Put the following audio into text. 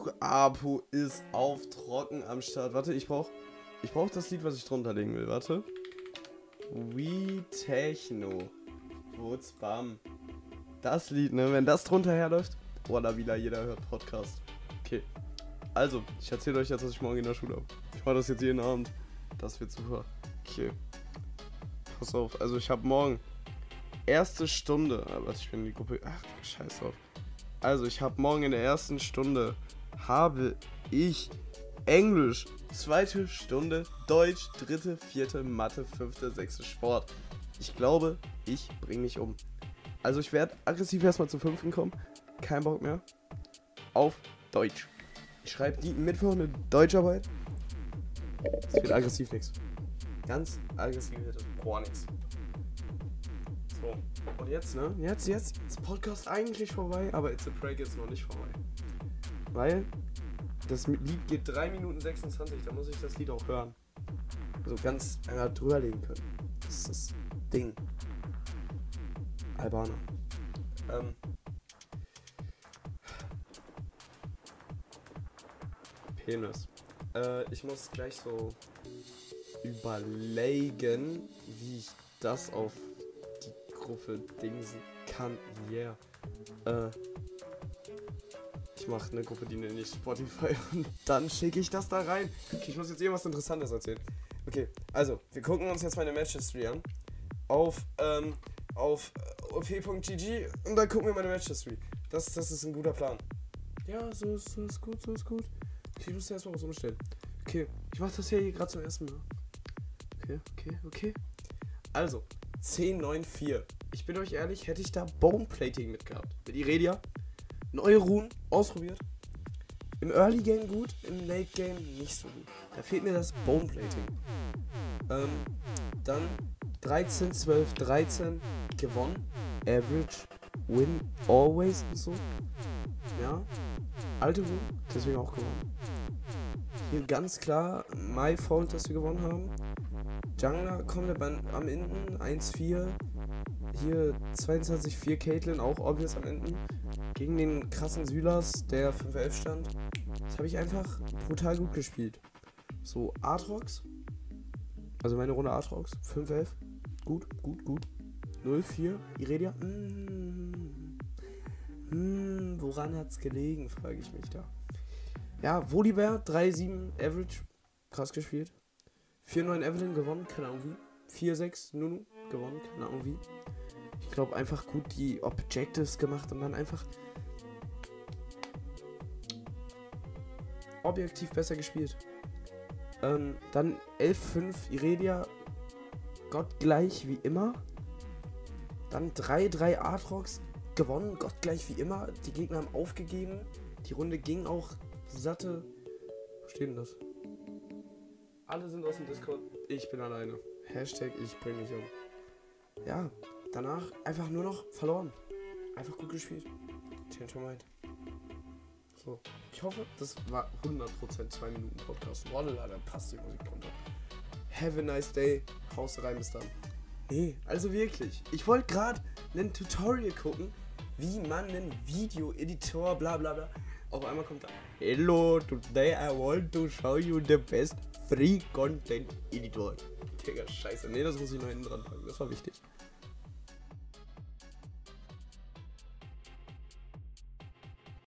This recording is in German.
Apo ist auf Trocken am Start. Warte, ich brauch das Lied, was ich drunter legen will. Warte. We Techno. Wutzbam. Das Lied, ne? Wenn das drunter herläuft. Voila, wieder jeder hört Podcast. Okay. Also, ich erzähle euch jetzt, was ich morgen in der Schule habe. Ich mache das jetzt jeden Abend. Das wird super. Okay. Pass auf. Also, ich habe morgen erste Stunde. Warte, ich bin in die Gruppe. Ach, scheiß drauf. Also, ich habe morgen in der ersten Stunde habe ich Englisch, zweite Stunde Deutsch, dritte, vierte Mathe, fünfte, sechste Sport. Ich glaube, ich bringe mich um. Also ich werde aggressiv erstmal zum fünften kommen. Kein Bock mehr. Auf Deutsch. Ich schreibe die Mittwoch eine Deutscharbeit. Es wird aggressiv nichts. Ganz aggressiv wird das gar nichts. So. Und jetzt, ne? Jetzt ist Podcast eigentlich vorbei, aber It's a Break ist noch nicht vorbei. Weil das Lied geht 3 Minuten 26, da muss ich das Lied auch hören. Also ganz einfach drüber legen können. Das ist das Ding. Albaner. Penis. Ich muss gleich so überlegen, wie ich das auf die Gruppe dingsen kann. Yeah. Ich mache eine Gruppe, die nenne ich Spotify und dann schicke ich das da rein. Okay, ich muss jetzt irgendwas Interessantes erzählen. Okay, also, wir gucken uns jetzt meine Match-History an. Auf op.gg und dann gucken wir meine Match-History. Das ist ein guter Plan. Ja, so ist gut. Okay, ich muss erstmal was umstellen. Okay, ich mache das hier gerade zum ersten Mal. Okay. Also, 10.9.4. Ich bin euch ehrlich, hätte ich da Boneplating mitgehabt. Mit Irelia. Neue Runen ausprobiert. Im Early Game gut, im Late Game nicht so gut. Da fehlt mir das Boneplating. Dann 13, 12, 13 gewonnen. Average, win, always und so. Ja. Alte Runen, deswegen auch gewonnen. Hier ganz klar my fault, dass wir gewonnen haben. Jungler kommt am Ende 1-4. Hier 22-4 Caitlyn, auch obvious am Ende. Gegen den krassen Sylas, der 5-11 stand. Das habe ich einfach brutal gut gespielt. So, Aatrox. Also meine Runde Aatrox. 5-11. Gut. 0-4. Irelia. Woran hat's gelegen, frage ich mich da. Ja, Volibear. 3-7 Average. Krass gespielt. 4-9 Evelyn gewonnen, keine Ahnung wie. 4-6 Nunu gewonnen, keine Ahnung wie. Ich glaube einfach gut die Objectives gemacht und dann einfach objektiv besser gespielt. Dann 11-5 Irelia, gottgleich wie immer. Dann 3-3 Aatrox, gewonnen, gottgleich wie immer. Die Gegner haben aufgegeben. Die Runde ging auch satte. Wo steht denn das? Alle sind aus dem Discord. Ich bin alleine. Hashtag ich bring mich um. Ja, danach einfach nur noch verloren. Einfach gut gespielt. Change my mind. So, ich hoffe, das war 100% 2 Minuten Podcast. Wallah, da passt die Musik drunter. Have a nice day. Haust rein, bis dann. Nee, also wirklich. Ich wollte gerade ein Tutorial gucken, wie man einen Video-Editor, bla bla bla. Auf einmal kommt da: Hello, today I want to show you the best free content editor. Digga, scheiße. Nee, das muss ich noch hinten dran packen. Das war wichtig.